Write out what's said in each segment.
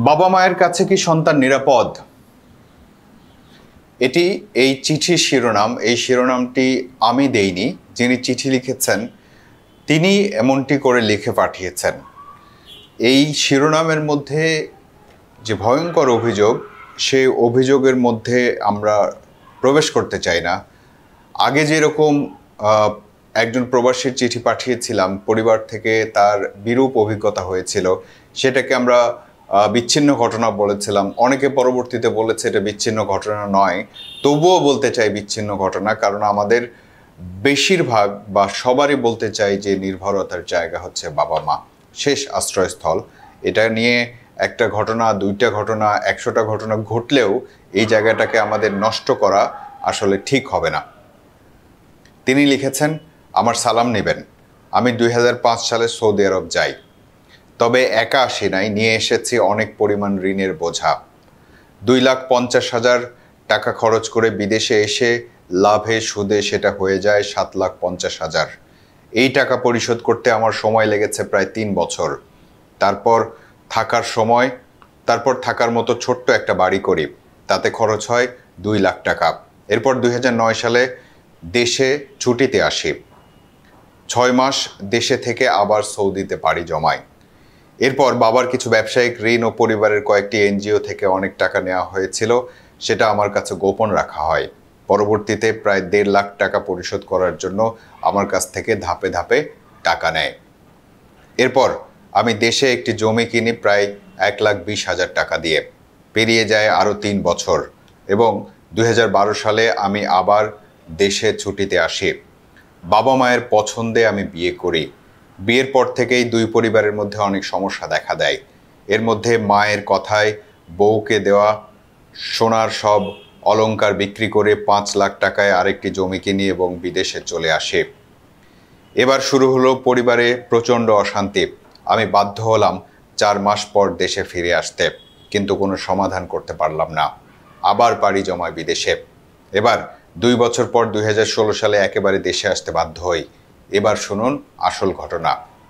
বাবা মায়ের কাছে কি সন্তান নিরাপদ? এই চিঠির শিরোনাম। এই শিরোনামটি আমি দেইনি, যিনি চিঠি লিখেছেন তিনি এমনটি করে লিখে পাঠিয়েছেন। এই শিরোনামের মধ্যে যে ভয়ঙ্কর অভিযোগ, সেই অভিযোগের মধ্যে আমরা প্রবেশ করতে চাই না। আগে যেরকম একজন প্রবাসীর চিঠি পাঠিয়েছিলাম, পরিবার থেকে তার বিরূপ অভিজ্ঞতা হয়েছিল, সেটাকে আমরা বিচ্ছিন্ন ঘটনা বলেছিলাম। অনেকে পরবর্তীতে বলেছে এটা বিচ্ছিন্ন ঘটনা নয়, তবুও বলতে চাই বিচ্ছিন্ন ঘটনা, কারণ আমাদের বেশিরভাগ বা সবারই বলতে চাই যে নির্ভরতার জায়গা হচ্ছে বাবা মা, শেষ আশ্রয়স্থল। এটা নিয়ে একটা ঘটনা, দুইটা ঘটনা, 100টা ঘটনা ঘটলেও এই জায়গাটাকে আমাদের নষ্ট করা আসলে ঠিক হবে না। তিনি লিখেছেন, আমার সালাম নেবেন। আমি 2005 সালে সৌদি আরব যাই, তবে একা আসি নাই, নিয়ে এসেছি অনেক পরিমাণ ঋণের বোঝা। 2,50,000 টাকা খরচ করে বিদেশে এসে লাভে সুদে সেটা হয়ে যায় 7,50,000। এই টাকা পরিশোধ করতে আমার সময় লেগেছে প্রায় 3 বছর। তারপর থাকার মতো ছোট্ট একটা বাড়ি করি, তাতে খরচ হয় 2 লাখ টাকা। এরপর 2009 সালে দেশে ছুটিতে আসি, 6 মাস দেশে থেকে আবার সৌদিতে পাড়ি জমাই। এরপর বাবার কিছু ব্যবসায়িক ঋণ ও পরিবারের কয়েকটি এনজিও থেকে অনেক টাকা নেওয়া হয়েছিল, সেটা আমার কাছে গোপন রাখা হয়। পরবর্তীতে প্রায় 1.5 লাখ টাকা পরিশোধ করার জন্য আমার কাছ থেকে ধাপে ধাপে টাকা নেয়। এরপর আমি দেশে একটি জমি কিনি প্রায় 1,20,000 টাকা দিয়ে। পেরিয়ে যায় আরও 3 বছর এবং 2012 সালে আমি আবার দেশে ছুটিতে আসি। বাবা মায়ের পছন্দে আমি বিয়ে করি। বিয়ের পর থেকেই দুই পরিবারের মধ্যে অনেক সমস্যা দেখা দেয়। এর মধ্যে মায়ের কথায় বউকে দেওয়া সোনার সব অলংকার বিক্রি করে 5 লাখ টাকায় আরেকটি জমি কিনি এবং বিদেশে চলে আসে। এবার শুরু হলো পরিবারে প্রচণ্ড অশান্তি। আমি বাধ্য হলাম 4 মাস পর দেশে ফিরে আসতে, কিন্তু কোনো সমাধান করতে পারলাম না। আবার পাড়ি জমায় বিদেশে। এবার 2 বছর পর 2016 সালে একেবারে দেশে আসতে বাধ্য হই। এবার শুনুন আসল ঘটনা।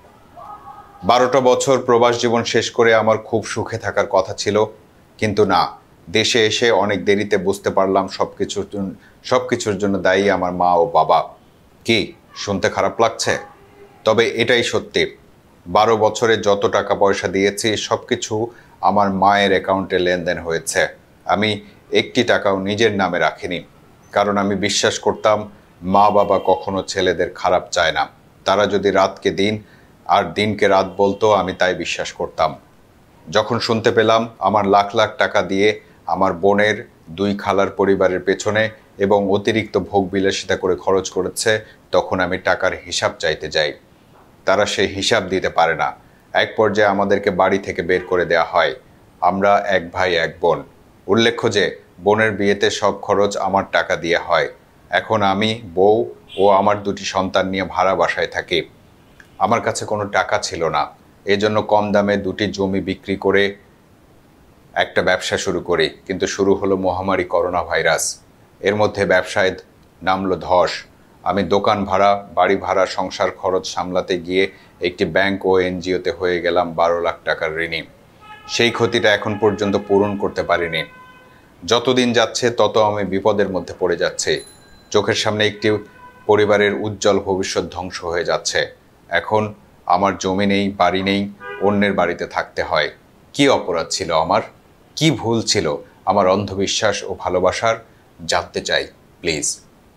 12টা বছর প্রবাস জীবন শেষ করে আমার খুব সুখে থাকার কথা ছিল, কিন্তু না, দেশে এসে অনেক দেরিতে বুঝতে পারলাম সবকিছুর জন্য দায়ী আমার মা ও বাবা। কি শুনতে খারাপ লাগছে? তবে এটাই সত্যি। 12 বছরে যত টাকা পয়সা দিয়েছি সবকিছু আমার মায়ের অ্যাকাউন্টে লেনদেন হয়েছে। আমি একটি টাকাও নিজের নামে রাখিনি, কারণ আমি বিশ্বাস করতাম মা বাবা কখনো ছেলেদের খারাপ চায় না। তারা যদি রাতকে দিন আর দিনকে রাত বলতো, আমি তাই বিশ্বাস করতাম। যখন শুনতে পেলাম আমার লাখ লাখ টাকা দিয়ে আমার বোনের 2 খালার পরিবারের পেছনে এবং অতিরিক্ত ভোগ বিলাসিতা করে খরচ করেছে, তখন আমি টাকার হিসাব চাইতে যাই। তারা সেই হিসাব দিতে পারে না। এক পর্যায়ে আমাদেরকে বাড়ি থেকে বের করে দেওয়া হয়। আমরা 1 ভাই 1 বোন। উল্লেখ্য যে বোনের বিয়েতে সব খরচ আমার টাকা দিয়ে হয়। এখন আমি, বউ ও আমার 2টি সন্তান নিয়ে ভাড়া বাসায় থাকি। আমার কাছে কোনো টাকা ছিল না, এজন্য কম দামে 2টি জমি বিক্রি করে একটা ব্যবসা শুরু করি। কিন্তু শুরু হলো মহামারী করোনা ভাইরাস। এর মধ্যে ব্যবসায় নামলো ধস। আমি দোকান ভাড়া, বাড়ি ভাড়া, সংসার খরচ সামলাতে গিয়ে একটি ব্যাংক ও এনজিওতে হয়ে গেলাম 12 লাখ টাকার ঋণী। সেই ক্ষতিটা এখন পর্যন্ত পূরণ করতে পারিনি। যতদিন যাচ্ছে তত আমি বিপদের মধ্যে পড়ে যাচ্ছি। চোখের সামনে একটি পরিবারের উজ্জ্বল ভবিষ্যৎ ধ্বংস হয়ে যাচ্ছে। এখন আমার জমি নেই, বাড়ি নেই, অন্যের বাড়িতে থাকতে হয়। কি অপরাধ ছিল আমার? কি ভুল ছিল আমার অন্ধবিশ্বাস ও ভালোবাসার? জানতে চাই প্লিজ।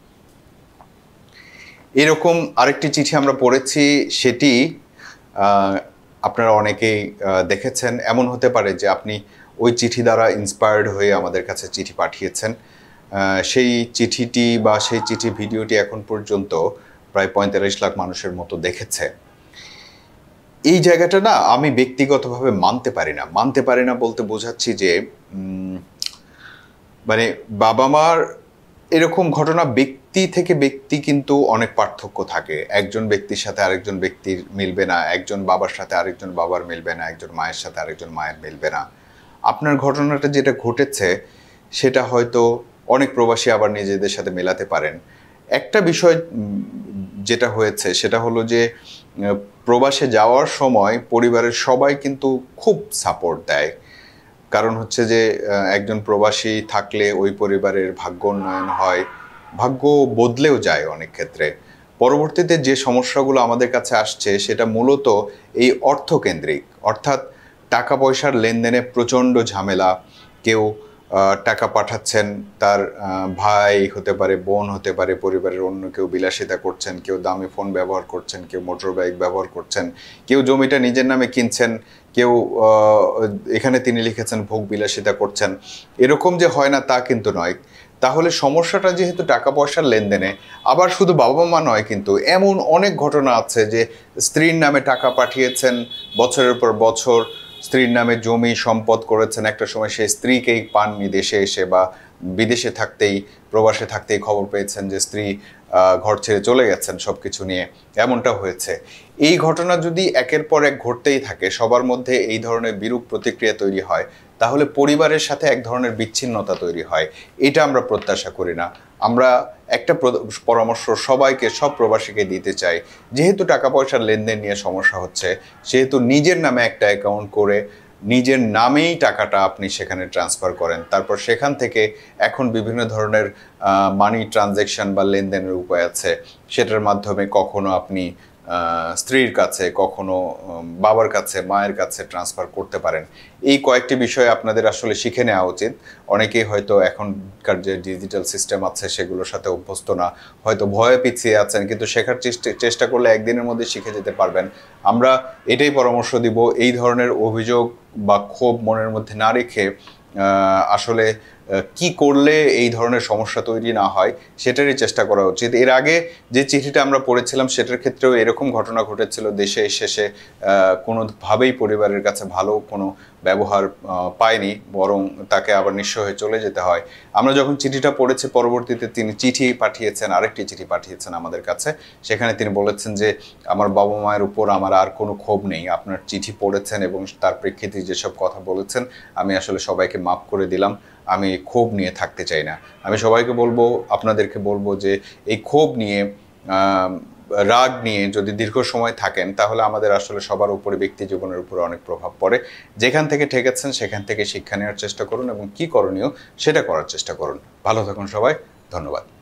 এরকম আরেকটি চিঠি আমরা পড়েছি, সেটি আপনারা অনেকেই দেখেছেন। এমন হতে পারে যে আপনি ওই চিঠি দ্বারা ইন্সপায়ার্ড হয়ে আমাদের কাছে চিঠি পাঠিয়েছেন। সেই চিঠিটি বা সেই চিঠি ভিডিওটি এখন পর্যন্ত প্রায় 45 লাখ মানুষের মতো দেখেছে। এই জায়গাটা না আমি ব্যক্তিগতভাবে মানতে পারি না বলতে বোঝাচ্ছি যে মানে বাবা মার এরকম ঘটনা ব্যক্তি থেকে ব্যক্তি কিন্তু অনেক পার্থক্য থাকে। একজন ব্যক্তির সাথে আরেকজন ব্যক্তির মিলবে না, একজন বাবার সাথে আরেকজন বাবার মিলবে না, একজন মায়ের সাথে আরেকজন মায়ের মিলবে না। আপনার ঘটনাটা যেটা ঘটেছে সেটা হয়তো অনেক প্রবাসী আবার নিজেদের সাথে মেলাতে পারেন। একটা বিষয় যেটা হয়েছে সেটা হলো যে প্রবাসে যাওয়ার সময় পরিবারের সবাই কিন্তু খুব সাপোর্ট দেয়। কারণ হচ্ছে যে একজন প্রবাসী থাকলে ওই পরিবারের ভাগ্য উন্নয়ন হয়, ভাগ্য বদলেও যায় অনেক ক্ষেত্রে। পরবর্তীতে যে সমস্যাগুলো আমাদের কাছে আসছে সেটা মূলত এই অর্থকেন্দ্রিক, অর্থাৎ টাকা পয়সার লেনদেনে প্রচণ্ড ঝামেলা। কেউ টাকা পাঠাচ্ছেন, তার ভাই হতে পারে, বোন হতে পারে, পরিবারের অন্য কেউ বিলাসিতা করছেন, কেউ দামি ফোন ব্যবহার করছেন, কেউ মোটর বাইক ব্যবহার করছেন, কেউ জমিটা নিজের নামে কিনছেন, কেউ এখানে তিনি লিখেছেন ভোগ বিলাসিতা করছেন। এরকম যে হয় না তা কিন্তু নয়। তাহলে সমস্যাটা যেহেতু টাকা পয়সার লেনদেনে, আবার শুধু বাবা মা নয়, কিন্তু এমন অনেক ঘটনা আছে যে স্ত্রীর নামে টাকা পাঠিয়েছেন বছরের পর বছর, স্ত্রীর নামে জমি সম্পদ করেছেন, একটা সময় সেই স্ত্রীকেই পাননি দেশে এসে, বা বিদেশে থাকতেই, প্রবাসে থাকতেই খবর পেয়েছেন যে স্ত্রী ঘর ছেড়ে চলে গেছেন সব কিছু নিয়ে, এমনটা হয়েছে। এই ঘটনা যদি একের পর এক ঘটতেই থাকে, সবার মধ্যে এই ধরনের বিরূপ প্রতিক্রিয়া তৈরি হয়, তাহলে পরিবারের সাথে এক ধরনের বিচ্ছিন্নতা তৈরি হয়। এটা আমরা প্রত্যাশা করি না। আমরা একটা পরামর্শ সবাইকে, সব প্রবাসীকে দিতে চাই, যেহেতু টাকা পয়সার লেনদেন নিয়ে সমস্যা হচ্ছে, সেহেতু নিজের নামে একটা অ্যাকাউন্ট করে নিজের নামেই টাকাটা আপনি সেখানে ট্রান্সফার করেন। তারপর সেখান থেকে এখন বিভিন্ন ধরনের মানি ট্রানজ্যাকশন বা লেনদেনের উপায় আছে, সেটার মাধ্যমে কখনো আপনি স্ত্রীর কাছে, কখনো বাবার কাছে, মায়ের কাছে ট্রান্সফার করতে পারেন। এই কয়েকটি বিষয় আপনাদের আসলে শিখে নেওয়া উচিত। অনেকেই হয়তো এখনকার যে ডিজিটাল সিস্টেম আছে সেগুলোর সাথে অভ্যস্ত না, হয়তো ভয়ে পিছিয়ে আছেন, কিন্তু শেখার চেষ্টা করলে একদিনের মধ্যে শিখে যেতে পারবেন। আমরা এটাই পরামর্শ দিব, এই ধরনের অভিযোগ বা ক্ষোভ মনের মধ্যে না রেখে আসলে কি করলে এই ধরনের সমস্যা তৈরি না হয় সেটারই চেষ্টা করা উচিত। এর আগে যে চিঠিটা আমরা পড়েছিলাম সেটার ক্ষেত্রেও এরকম ঘটনা ঘটেছিল, দেশে শেষে কোনোভাবেই পরিবারের কাছে ভালো কোনো ব্যবহার পায়নি, বরং তাকে আবার নিঃস্ব হয়ে চলে যেতে হয়। আমরা যখন চিঠিটা পড়েছি, পরবর্তীতে তিনি চিঠি পাঠিয়েছেন, আরেকটি চিঠি পাঠিয়েছেন আমাদের কাছে। সেখানে তিনি বলেছেন যে আমার বাবা মায়ের উপর আমার আর কোনো ক্ষোভ নেই, আপনার চিঠি পড়েছেন এবং তার প্রেক্ষিতে যেসব কথা বলেছেন আমি আসলে সবাইকে মাফ করে দিলাম, আমি ক্ষোভ নিয়ে থাকতে চাই না। আমি সবাইকে বলবো, আপনাদেরকে বলবো যে এই ক্ষোভ নিয়ে, রাগ নিয়ে যদি দীর্ঘ সময় থাকেন, তাহলে আমাদের আসলে সবার উপরে, ব্যক্তি জীবনের উপরে অনেক প্রভাব পড়ে। যেখান থেকে ঠেকেছেন সেখান থেকে শিক্ষা নেওয়ার চেষ্টা করুন এবং কি করণীয় সেটা করার চেষ্টা করুন। ভালো থাকুন সবাই, ধন্যবাদ।